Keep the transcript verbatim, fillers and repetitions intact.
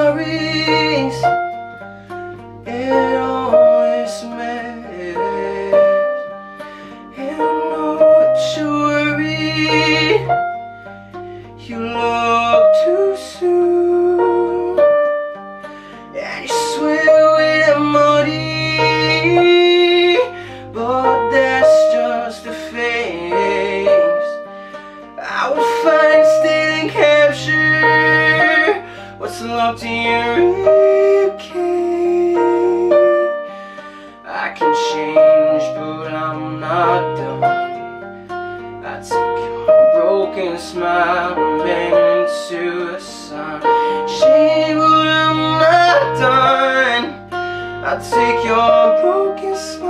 worries, it always matters. And I know that you worry, you look too soon, and you swear we're muddy, but that's just a phase. I will find, steal and capture what's locked in your ribcage. I can change, but I'm not done. I take your broken smile and bend it into a sign. Change, but I'm not done. I take your broken smile